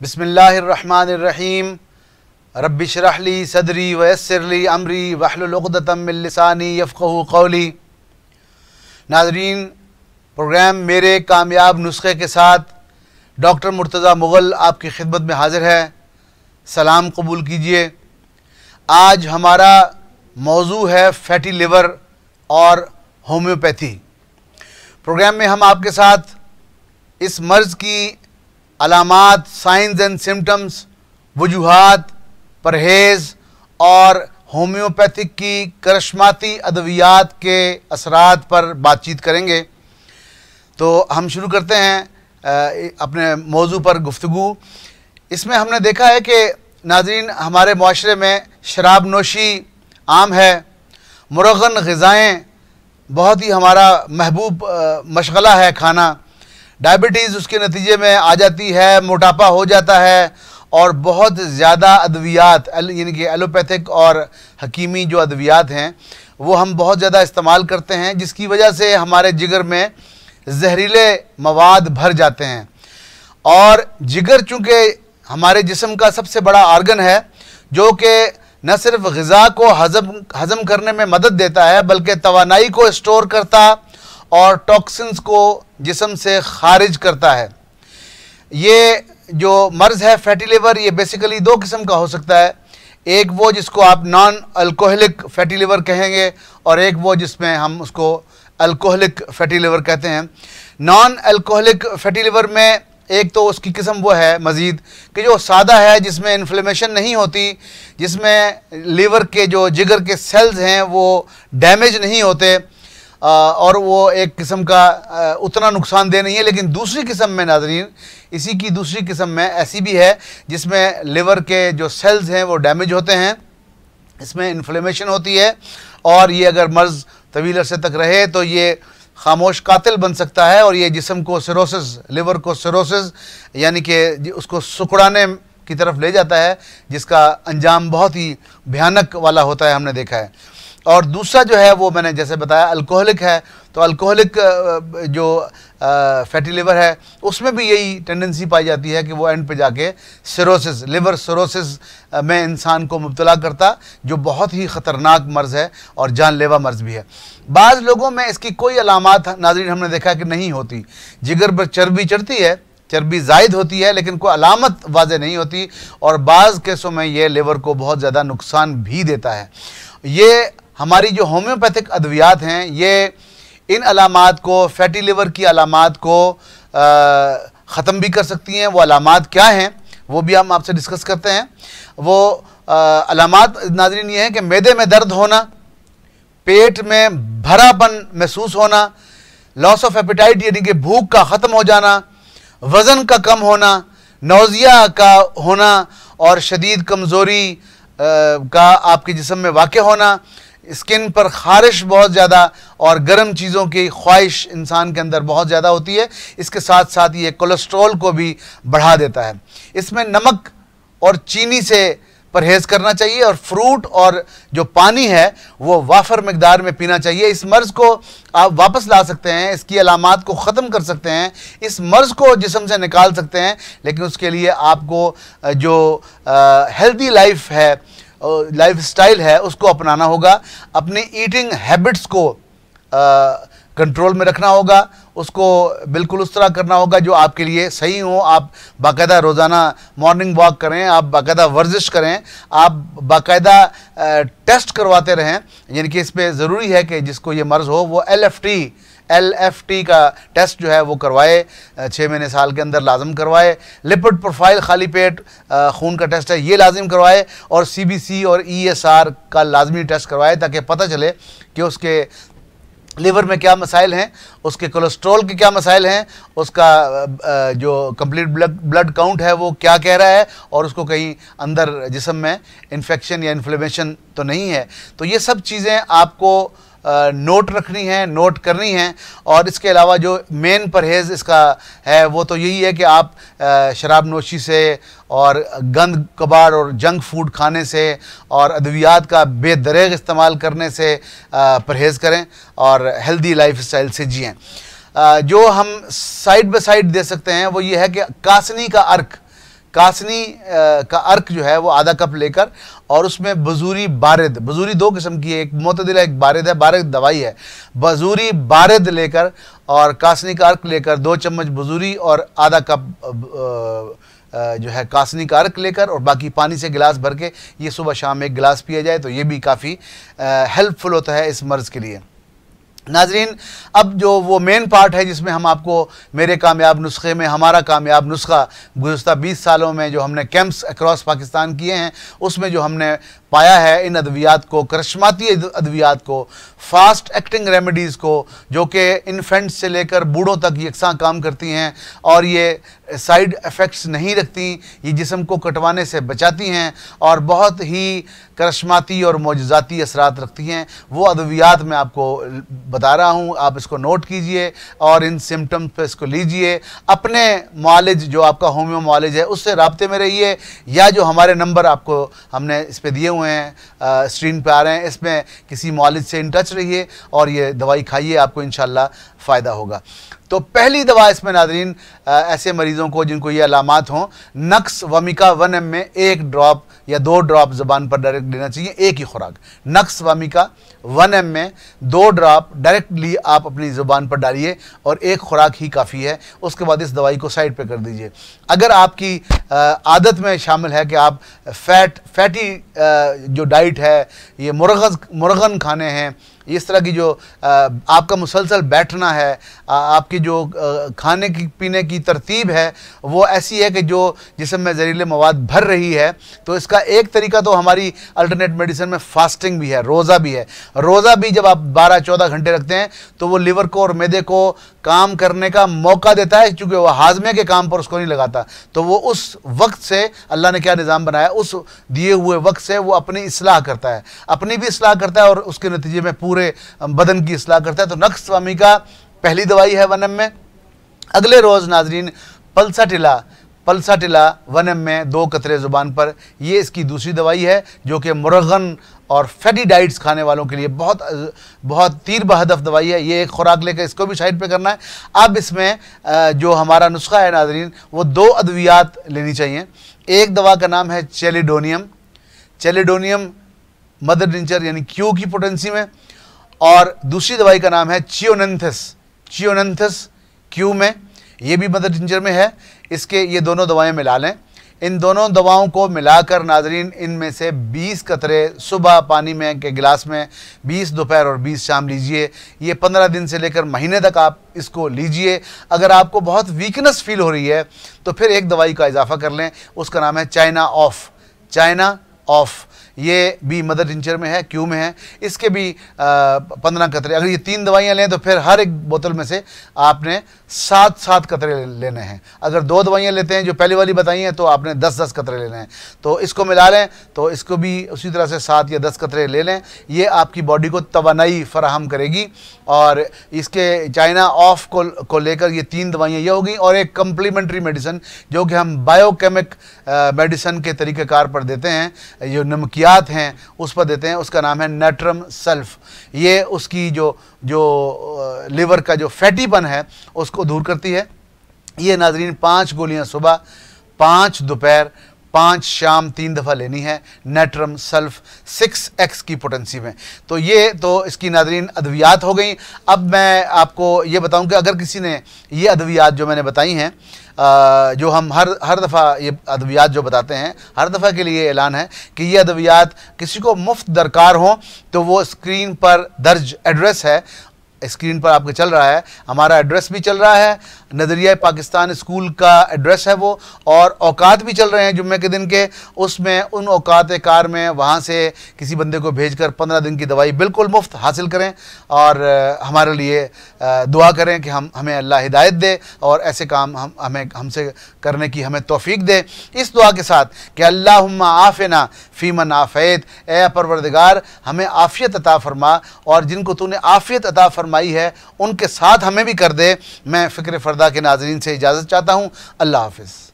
बिस्मिल्लाहिर्रहमानिर्रहीम। रब्बि इश्रह ली सदरी वयस्सिर ली अमरी वहलुल उक़दतम मिन लिसानी यफ़क़हू क़ौली। नाज़रीन, प्रोग्राम मेरे कामयाब नुस्खे के साथ डॉक्टर मुर्तज़ा मुग़ल आपकी खिदमत में हाज़िर है। सलाम कबूल कीजिए। आज हमारा मौजू है फैटी लिवर और होम्योपैथी। प्रोग्राम में हम आपके साथ इस मर्ज़ की अलामात, साइंस एंड सिम्टम्स, वजूहात, परहेज़ और होम्योपैथिक की करिश्माती अद्वियात के असरात पर बातचीत करेंगे। तो हम शुरू करते हैं अपने मौजू पर गुफ्तगू। इसमें हमने देखा है कि नाज़रीन, हमारे माशरे में शराब नोशी आम है। मुरग़न ग़िज़ाएँ बहुत ही हमारा महबूब मशग़ला है खाना। डायबिटीज़ उसके नतीजे में आ जाती है, मोटापा हो जाता है और बहुत ज़्यादा अद्वियात यानी कि एलोपैथिक और हकीमी जो अद्वियात हैं वो हम बहुत ज़्यादा इस्तेमाल करते हैं, जिसकी वजह से हमारे जिगर में जहरीले मवाद भर जाते हैं। और जिगर चूँकि हमारे जिस्म का सबसे बड़ा आर्गन है जो कि न सिर्फ ग़िज़ा को हज़म करने में मदद देता है बल्कि तवानाई को स्टोर करता और टॉक्सिन्स को जिस्म से खारिज करता है। ये जो मर्ज़ है फैटी लिवर, ये बेसिकली दो किस्म का हो सकता है। एक वो जिसको आप नॉन अल्कोहलिक फैटी लिवर कहेंगे और एक वो जिसमें हम उसको अल्कोहलिक फैटी लिवर कहते हैं। नॉन अल्कोहलिक फैटी लिवर में एक तो उसकी किस्म वो है मज़ीद कि जो सादा है, जिसमें इन्फ्लेमेशन नहीं होती, जिसमें लीवर के जो जिगर के सेल्स हैं वो डैमेज नहीं होते और वो एक किस्म का उतना नुकसानदेह नहीं है। लेकिन दूसरी किस्म में नाज़रीन, इसी की दूसरी किस्म में ऐसी भी है जिसमें लिवर के जो सेल्स हैं वो डैमेज होते हैं, इसमें इन्फ्लेमेशन होती है और ये अगर मर्ज़ तवील अरसे तक रहे तो ये खामोश कातिल बन सकता है और ये जिस्म को सिरोसिस, लिवर को सिरोसिस यानी कि उसको सुकड़ाने की तरफ ले जाता है, जिसका अंजाम बहुत ही भयानक वाला होता है, हमने देखा है। और दूसरा जो है वो मैंने जैसे बताया अल्कोहलिक है। तो अल्कोहलिक जो फैटी लिवर है उसमें भी यही टेंडेंसी पाई जाती है कि वो एंड पे जाके सिरोसिस, लिवर सिरोसिस में इंसान को मुब्तला करता, जो बहुत ही ख़तरनाक मर्ज़ है और जानलेवा मर्ज़ भी है। बाज़ लोगों में इसकी कोई अलामात नाज़रीन हमने देखा कि नहीं होती। जिगर पर चर्बी चढ़ती है, चर्बी ज़ायद होती है, लेकिन कोई अलामत वाज़े नहीं होती और बाज़ केसों में ये लिवर को बहुत ज़्यादा नुकसान भी देता है। ये हमारी जो होम्योपैथिक अद्वियात हैं ये इन अलामात को, फैटी लिवर की अलामात को ख़त्म भी कर सकती हैं। वो अलामात क्या हैं वो भी हम आपसे डिस्कस करते हैं। वो अलामात नाज़रीन ये हैं कि मैदे में दर्द होना, पेट में भरापन महसूस होना, लॉस ऑफ एपेटाइट यानी कि भूख का ख़त्म हो जाना, वज़न का कम होना, नौज़िया का होना और शदीद कमज़ोरी का आपके जिस्म में वाक़ होना, स्किन पर ख़ारिश बहुत ज़्यादा और गर्म चीज़ों की ख्वाहिश इंसान के अंदर बहुत ज़्यादा होती है। इसके साथ साथ ये कोलेस्ट्रॉल को भी बढ़ा देता है। इसमें नमक और चीनी से परहेज़ करना चाहिए और फ्रूट और जो पानी है वो वाफर मकदार में पीना चाहिए। इस मर्ज़ को आप वापस ला सकते हैं, इसकी अलामात को ख़त्म कर सकते हैं, इस मर्ज़ को जिस्म से निकाल सकते हैं, लेकिन उसके लिए आपको जो हेल्दी लाइफ है, लाइफ स्टाइल है, उसको अपनाना होगा। अपनी ईटिंग हैबिट्स को कंट्रोल में रखना होगा, उसको बिल्कुल उस तरह करना होगा जो आपके लिए सही हो। आप बाकायदा रोज़ाना मॉर्निंग वॉक करें, आप बाकायदा वर्जिश करें, आप बाकायदा टेस्ट करवाते रहें। यानी कि इस पर ज़रूरी है कि जिसको ये मर्ज़ हो वो LFT का टेस्ट जो है वो करवाए, 6 महीने साल के अंदर लाजम करवाए। लिपिड प्रोफाइल, खाली पेट खून का टेस्ट है, ये लाजिम करवाए और CBC और ESR का लाजमी टेस्ट करवाए ताकि पता चले कि उसके लिवर में क्या मसाइल हैं, उसके कोलेस्ट्रॉल के क्या मसाइल हैं, उसका जो कंप्लीट ब्लड काउंट है वो क्या कह रहा है और उसको कहीं अंदर जिस्म में इन्फेक्शन या इन्फ्लेमेशन तो नहीं है। तो ये सब चीज़ें आपको नोट रखनी है, नोट करनी है। और इसके अलावा जो मेन परहेज़ इसका है वो तो यही है कि आप शराब नोशी से और गंद कबाड़ और जंक फूड खाने से और अद्वियात का बेदरेग इस्तेमाल करने से परहेज़ करें और हेल्दी लाइफ स्टाइल से जिएँ। जो हम साइड बाय साइड दे सकते हैं वो ये है कि कासनी का अर्क, कासनी का अर्क जो है वो आधा कप लेकर और उसमें बजूरी बारिद, बजूरी दो किस्म की है, एक मोतदिल है, एक बारिद है, बारिद दवाई है, बजूरी बारिद लेकर और कासनी का अर्क लेकर 2 चम्मच बजूरी और आधा कप जो है कासनी का अर्क लेकर और बाकी पानी से गिलास भर के ये सुबह शाम एक गिलास पिया जाए तो ये भी काफ़ी हेल्पफुल होता है इस मर्ज़ के लिए। नाजरीन, अब जो वो मेन पार्ट है जिसमें हम आपको मेरे कामयाब नुस्खे में हमारा कामयाब नुस्खा गुज़श्ता 20 सालों में जो हमने कैंप्स अक्रॉस पाकिस्तान किए हैं उसमें जो हमने पाया है इन अद्वियात को, करिश्माती अद्वियात को, फास्ट एक्टिंग रेमेडीज़ को, जो कि इन्फेंट्स से लेकर बूढ़ों तक यकसां काम करती हैं और ये साइड इफ़ेक्ट्स नहीं रखती, ये जिस्म को कटवाने से बचाती हैं और बहुत ही करिश्माती और मोजज़ाती असरात रखती हैं, वो अद्वियात मैं आपको बता रहा हूँ। आप इसको नोट कीजिए और इन सिम्टम्स पे इसको लीजिए। अपने मुआलिज जो आपका होम्यो मुआलिज है उससे राब्ते में रहिए, या जो हमारे नंबर आपको हमने इस पे दिए हुए हैं स्क्रीन पे आ रहे हैं, इसमें किसी मुआलिज से इन टच रहिए और ये दवाई खाइए, आपको इंशाल्लाह फ़ायदा होगा। तो पहली दवा इसमें नाज़रीन ऐसे मरीज़ों को जिनको ये अलामात हों, नक्स वमिका 1 ml में 1 ड्रॉप या 2 ड्रॉप ज़बान पर डायरेक्ट लेना चाहिए, एक ही खुराक। नक्स वमिका 1 ml में 2 ड्रॉप डायरेक्टली आप अपनी ज़ुबान पर डालिए और एक खुराक ही काफ़ी है। उसके बाद इस दवाई को साइड पे कर दीजिए। अगर आपकी आदत में शामिल है कि आप फैटी जो डाइट है, ये मुर्गन खाने हैं, इस तरह की जो आपका मुसलसल बैठना है, आपकी जो खाने की पीने की तरतीब है वो ऐसी है कि जो जिस्म में जहरीले मवाद भर रही है, तो इसका एक तरीका तो हमारी अल्टरनेट मेडिसिन में फास्टिंग भी है, रोज़ा भी है। रोज़ा भी जब आप 12-14 घंटे रखते हैं तो वो लिवर को और मैदे को काम करने का मौका देता है, चूँकि वह हाजमे के काम पर उसको नहीं लगाता। तो वो उस वक्त से अल्लाह ने क्या निज़ाम बनाया, उस दिए हुए वक्त से वो अपनी इस्लाह करता है, अपनी भी इस्लाह करता है और उसके नतीजे में पूरे बदन की इस्लाह करता है। तो नक्स वामी का पहली दवाई है 1 ml में। अगले रोज़ नाजरीन पल्साटिला 1 ml में 2 कतरे ज़ुबान पर, ये इसकी दूसरी दवाई है जो कि मुर्गन और फैटी डाइट्स खाने वालों के लिए बहुत तीर बहदफ दवाई है। ये एक खुराक लेकर इसको भी साइड पे करना है। अब इसमें जो हमारा नुस्खा है नाजरीन, वो 2 अद्वियात लेनी चाहिए। एक दवा का नाम है चेलिडोनियम मदर टिंचर यानी क्यू की पोटेंसी में, और दूसरी दवाई का नाम है चियोनंथस क्यू में, ये भी मदर टिंचर में है। इसके ये दोनों दवाएं मिला लें। इन दोनों दवाओं को मिलाकर नाजरीन इनमें से 20 कतरे सुबह पानी में के गिलास में, 20 दोपहर और 20 शाम लीजिए। ये 15 दिन से लेकर महीने तक आप इसको लीजिए। अगर आपको बहुत वीकनेस फील हो रही है तो फिर एक दवाई का इजाफा कर लें, उसका नाम है चाइना ऑफ। ये भी मदर टिंचर में है, क्यू में है। इसके भी 15 कतरे। अगर ये 3 दवाइयाँ लें तो फिर हर एक बोतल में से आपने 7 कतरे लेने हैं। अगर 2 दवाइयाँ लेते हैं जो पहली वाली बताई हैं तो आपने 10 कतरे लेने हैं। तो इसको मिला लें तो इसको भी उसी तरह से 7 या 10 कतरे ले लें। ये आपकी बॉडी को तवानाई फराहम करेगी। और इसके चाइना ऑफ को लेकर ये 3 दवाइयाँ ये होगी और एक कम्प्लीमेंट्री मेडिसन जो कि हम बायोकेमिक मेडिसन के तरीक़ेकार पर देते हैं, जो नमकियात हैं उस पर देते हैं। उसका नाम है नेट्रम सल्फ। ये उसकी जो लिवर का जो फैटीपन है उसको दूर करती है। ये नाजरीन 5 गोलियां सुबह, 5 दोपहर, 5 शाम 3 दफ़ा लेनी है। नेट्रम सल्फ 6x की पोटेंसी में। तो ये तो इसकी नाजरीन अद्वियात हो गई। अब मैं आपको ये बताऊं कि अगर किसी ने ये अद्वियात जो मैंने बताई हैं, जो हम हर दफ़ा ये अद्वियात जो बताते हैं, हर दफ़ा के लिए ऐलान है कि ये अद्वियात किसी को मुफ्त दरकार हो तो वो स्क्रीन पर दर्ज एड्रेस है, स्क्रीन पर आपके चल रहा है, हमारा एड्रेस भी चल रहा है, नज़रिया पाकिस्तान स्कूल का एड्रेस है वो, और औकात भी चल रहे हैं जुम्मे के दिन के। उसमें उन औकात कार में वहाँ से किसी बंदे को भेजकर 15 दिन की दवाई बिल्कुल मुफ्त हासिल करें और हमारे लिए दुआ करें कि हमें अल्लाह हिदायत दे और ऐसे काम हमसे करने की हमें तौफीक दे। इस दुआ के साथ कि अल्लाहुम्मा आफ़िना फ़ीमन आफ़ैत, ए परवरदिगार हमें आफ़ियत अता फरमा और जिनको तूने आफ़ियत अता फरमाई है उनके साथ हमें भी कर दे। मैं फ़िक्र फ़र्दा के नाज़रीन से इजाज़त चाहता हूँ। अल्लाह हाफ़िज़।